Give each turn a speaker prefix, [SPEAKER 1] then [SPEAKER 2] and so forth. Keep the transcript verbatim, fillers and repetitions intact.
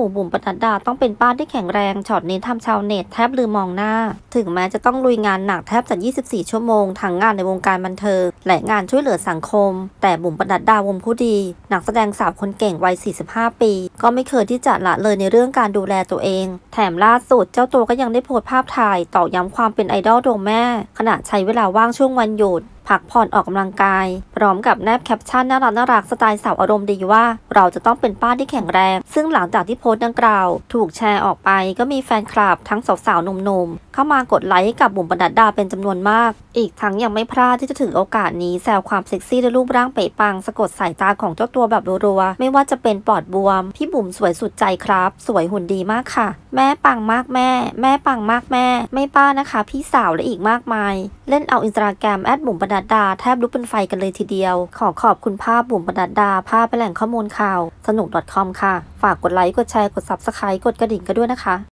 [SPEAKER 1] มู่บุ๋มปนัดดาต้องเป็นป้าที่แข็งแรงช็อตนี้ทำชาวเน็ตแทบลืมมองหน้าถึงแม้จะต้องลุยงานหนักแทบจะยี่สิบสี่ชั่วโมงทั้งงานในวงการบันเทิงและงานช่วยเหลือสังคมแต่บุ๋มปนัดดาวงผู้ดีนักแสดงสาวคนเก่งวัยสี่สิบห้าปีก็ไม่เคยที่จะละเลยในเรื่องการดูแลตัวเองแถมล่าสุดเจ้าตัวก็ยังได้โพสต์ภาพถ่ายตอกย้ำความเป็นไอดอลดวงแม่ขณะใช้เวลาว่างช่วงวันหยุดพักผ่อนออกกำลังกายพร้อมกับแนบแคปชั่นน่ารักน่ารักสไตล์สาวอารมณ์ดีว่าเราจะต้องเป็นป้าที่แข็งแรงซึ่งหลังจากที่โพสต์ดังกล่าวถูกแชร์ออกไปก็มีแฟนคลับทั้งสาวๆหนุ่มๆเข้ามากดไลค์ให้กับบุ๋มปนัดดาเป็นจำนวนมากอีกทั้งยังไม่พลาดที่จะถือโอกาสนี้แซวความเซ็กซี่ด้วยรูปร่างเป๊ะปังสะกดสายตาของเจ้าตัวแบบรัวๆไม่ว่าจะเป็นปอดบวมพี่บุ๋มสวยสุดใจครับสวยหุ่นดีมากค่ะแม่ปังมากแม่แม่ปังมากแม่ไม่ป้านะคะพี่สาวและอีกมากมายเล่นเอาอินสตาแกรมแอดบุ๋มปนัดดาแทบลุกเป็นไฟกันเลยทีเดียวขอขอบคุณภาพบุ๋มปนัดดาภาพเป็นแหล่งข้อมูลข่าวสนุก .com ค่ะฝากกดไลค์กดแชร์กด ซับสไครบ์ กดกระดิ่งกันด้วยนะคะ